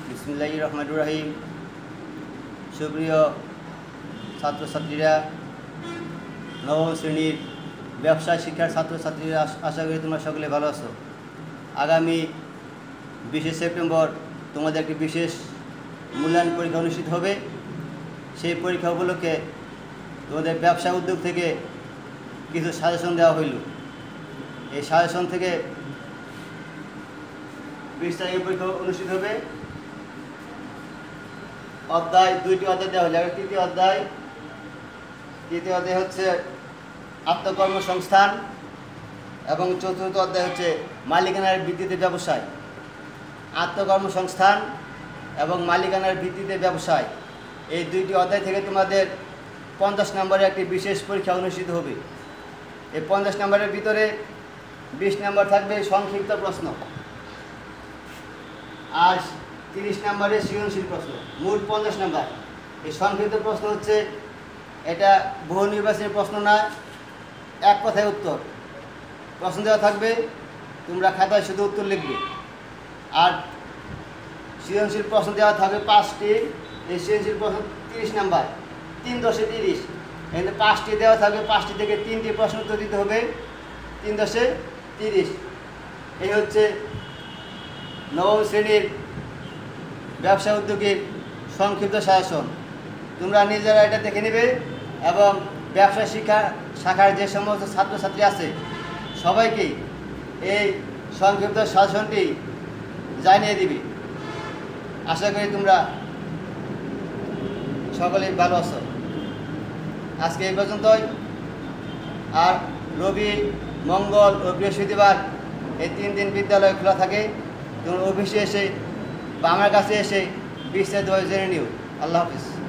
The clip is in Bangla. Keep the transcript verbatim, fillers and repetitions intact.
বিসমিল্লাহির রহমানির রহিম। সুপ্রিয় ছাত্রছাত্রীরা, নবম শ্রেণীর ব্যবসায় শিক্ষার ছাত্রছাত্রীরা, আশা করি তোমরা সকলে ভালো আছো। আগামী বিশে সেপ্টেম্বর তোমাদের একটি বিশেষ মূল্যায়ন পরীক্ষা অনুষ্ঠিত হবে। সেই পরীক্ষা উপলক্ষে তোমাদের ব্যবসা উদ্যোগ থেকে কিছু সাজেশন দেওয়া হইল। এই সাজেশন থেকে বিশ তারিখে পরীক্ষা অনুষ্ঠিত হবে। অধ্যায় দুইটি অধ্যায় দেওয়া হলো। তৃতীয় অধ্যায় তৃতীয় অধ্যায় হচ্ছে আত্মকর্মসংস্থান এবং চতুর্থ অধ্যায় হচ্ছে মালিকানার ভিত্তিতে ব্যবসায়। আত্মকর্মসংস্থান এবং মালিকানার ভিত্তিতে ব্যবসায়, এই দুইটি অধ্যায় থেকে তোমাদের পঞ্চাশ নম্বরের একটি বিশেষ পরীক্ষা অনুষ্ঠিত হবে। এই পঞ্চাশ নম্বরের ভিতরে বিশ নম্বর থাকবে সংক্ষিপ্ত প্রশ্ন, আর তিরিশ নম্বরের সৃজনশীল প্রশ্ন, মোট পঞ্চাশ নম্বর। এই সংক্ষিপ্ত প্রশ্ন হচ্ছে, এটা বহু নির্বাচনী প্রশ্ন না, এক কথায় উত্তর। প্রশ্ন দেওয়া থাকবে, তোমরা খাতায় শুধু উত্তর লিখবে। আর সৃজনশীল প্রশ্ন দেওয়া থাকবে পাঁচটি। এই সৃজনশীল প্রশ্ন তিরিশ নাম্বার, তিন দশে তিরিশ। এখানে পাঁচটি দেওয়া থাকবে, পাঁচটি থেকে তিনটি প্রশ্ন উত্তর দিতে হবে, তিন দশে তিরিশ। এই হচ্ছে নবম শ্রেণীর ব্যবসা উদ্যোগের সংক্ষিপ্ত সাজেশন। তোমরা নিজেরা এটা দেখে নেবে এবং ব্যবসা শিক্ষা শাখার যে সমস্ত ছাত্রছাত্রী আছে সবাইকেই এই সংক্ষিপ্ত সাজেশনটি জানিয়ে দিবি। আশা করি তোমরা সকলেই ভালো আছো। আজকে এই পর্যন্তই। আর রবি, মঙ্গল ও বৃহস্পতিবার এই তিন দিন বিদ্যালয় খোলা থাকে। তোমরা অফিসে এসে বা আমার কাছে এসে বিস্তারিতভাবে জেনে নিও। আল্লাহ হাফিজ।